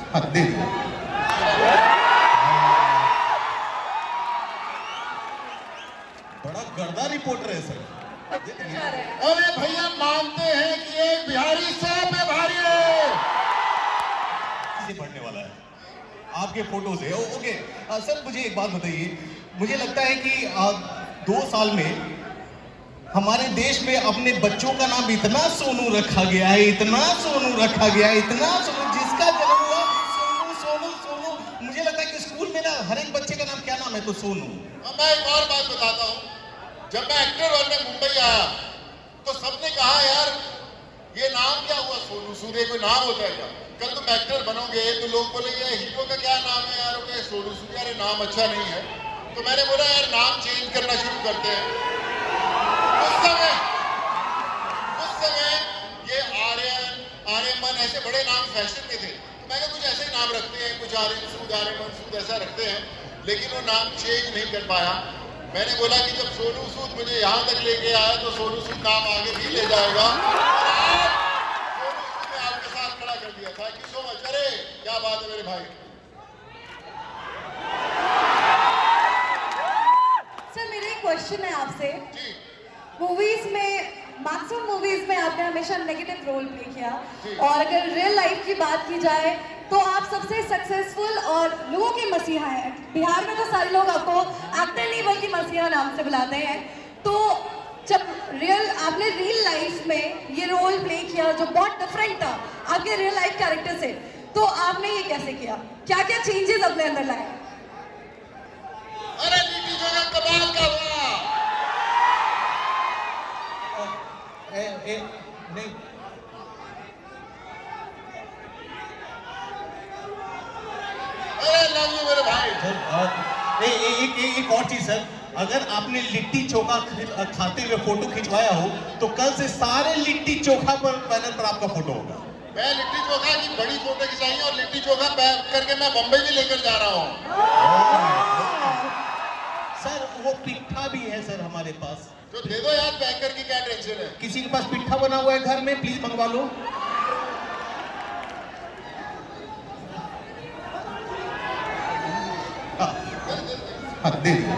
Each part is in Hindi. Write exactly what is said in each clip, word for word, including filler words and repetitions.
हाँ, दे दो। बड़ा गर्दा रिपोर्टर है सर। अरे भैया मानते हैं कि एक बिहारी सौ पे भारी है। किसे पढ़ने वाला है आपके फोटो से? ओ, ओके आ, सर मुझे एक बात बताइए, मुझे लगता है कि आ, दो साल में हमारे देश में अपने बच्चों का नाम इतना सोनू रखा गया है, इतना सोनू रखा गया है, इतना सोनू, जिसका जन्म हुआ सोनू सोनू सोनू। मुझे लगता है कि स्कूल में ना हर एक बच्चे का नाम क्या नाम है? तो सोनू। अब मैं एक और बात बताता हूँ, जब मैं एक्टर बनने मुंबई आया तो सबने कहा यार ये नाम क्या हुआ सोनू सूद, कोई नाम होता है क्या? कल तुम एक्टर बनोगे तो लोग बोलेंगे हीरो का क्या नाम है यार? ओके सोनू सूद, यार नाम अच्छा नहीं है। तो मैंने बोला यार नाम चेंज करना शुरू करते हैं। उस समय उस समय ये आर्यन आर्यमन ऐसे बड़े नाम फैशन में थे, तो मैंने कुछ ऐसे ही नाम रखते हैं, कुछ आर्यन सूद आर्यमन सूद ऐसा रखते हैं, लेकिन वो नाम चेंज नहीं कर पाया। मैंने बोला कि जब सोनू सूद मुझे यहाँ तक लेके आया तो सोनू सूद नाम आगे भी ले जाएगा। सोनू सूद ने आपके साथ खड़ा कर दिया। Thank you so much. अरे क्या बात है मेरे भाई। सर मेरा एक क्वेश्चन है आपसे। जी मूवीज में, मैक्सिमम मूवीज में आपने हमेशा नेगेटिव रोल प्ले किया, और अगर रियल लाइफ की बात की जाए तो आप सबसे सक्सेसफुल और लोगों के मसीहा हैं। बिहार में तो सारे लोग आपको एक्टर नहीं बल्कि मसीहा नाम से बुलाते हैं। तो जब रियल आपने रियल लाइफ में ये रोल प्ले किया जो बहुत डिफरेंट था आपके रियल लाइफ कैरेक्टर से, तो आपने ये कैसे किया? क्या क्या चेंजेस अपने अंदर लाए? अरे लिट्टी चोखा कमाल का हुआ। ए, ए, नहीं अरे लव यू मेरे भाई। सर ए, ए, एक, एक, एक और चीज सर, अगर आपने लिट्टी चोखा खाते हुए फोटो खिंचवाया हो तो कल से सारे लिट्टी चोखा पर बैनर पर आपका फोटो होगा। मैं लिट्टी चोखा की बड़ी फोटो खिंचाई और लिट्टी चोखा पैक करके मैं बम्बई भी लेकर जा रहा हूँ। सर वो पिट्ठा भी है सर हमारे पास, तो दे दो यार पैक करके, क्या टेंशन है? किसी के पास पिट्ठा बना हुआ है घर में? प्लीज मंगवा लो। हाँ, हाँ, दे दो।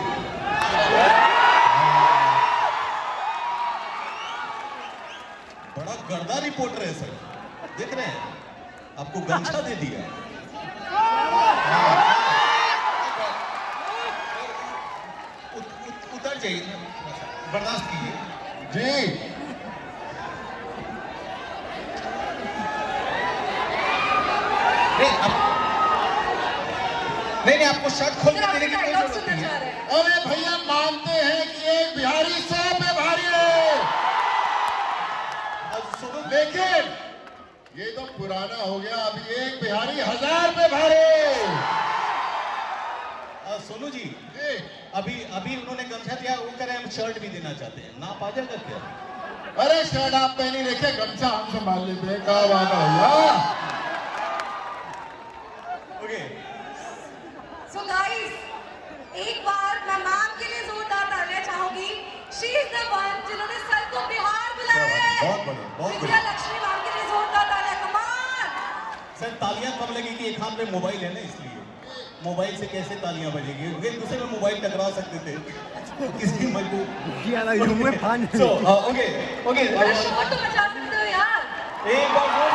बड़ा गर्दा रिपोर्टर है सर, देख रहे हैं? आपको गमछा दे दिया। उत, उत, उतर जाइए, बर्दाश्त कीजिए जी। नहीं आप, नहीं नहीं आपको शर्ट खोल के देने की कोई जरूरत नहीं है। अरे भैया मानते हैं कि एक बिहारी सौ पे भारी है, लेकिन ये तो पुराना हो गया, अभी एक बिहारी हजार पे भारी। सोनू जी, जी अभी अभी उन्होंने गमछा दिया, वो कह रहे हैं हम शर्ट भी देना चाहते हैं, नाप आ जाएगा क्या? अरे शर्ट आप पहनी रखे, गमछा हम संभाल लेते हैं। क्या बात है भैया। ओके सो गाइस, एक बार मैं मैम के लिए जोरदार तालियां चाहूंगी। शी इज द वन जिन्होंने सर को बिहार बुलाया है। बहुत बढ़िया, बहुत विजया बढ़िया। लक्ष्मी मैम के लिए जोरदार तालियां। कमान सर तालियां कब लगेगी? एक हाथ में मोबाइल है ना, इसलिए मोबाइल से कैसे तालियां बजेगी? एक दूसरे में मोबाइल टकरा सकते थे तो किसकी मजबूर। सो ओके ओके शॉट तो बचा सकते हो यार। एक बार और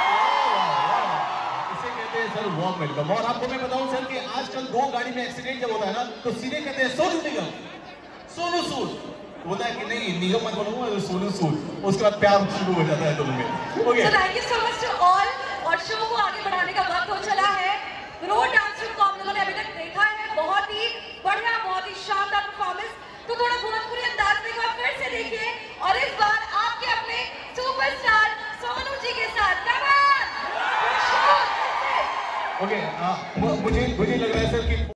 इसे कहते हैं सर वार्म वेलकम। और आपको मैं बताऊं सर कि आजकल दो गाड़ी में एक्सीडेंट जब होता है ना तो सीधे कहते हैं सोनू निगम, सोनू सूद। बोलता है कि नहीं निगम मत बोलूंगा, सोनू सूद। उसके बाद प्यार शुरू हो जाता है दोनों में। Okay so thank you so much to all. और शो को आगे बढ़ाने का वक्त हो चला है। रोड डांस को आप लोगों ने अभी तक देखा है, बहुत ही बढ़िया, बहुत ही शानदार परफॉर्मेंस। तो थोड़ा भोजपुरी अंदाज में एक बार फिर से देखिए, और इस बार आपके अपने सुपरस्टार सोनू जी के साथ। कम ऑन ओके मुझे मुझे लग रहा है सर कि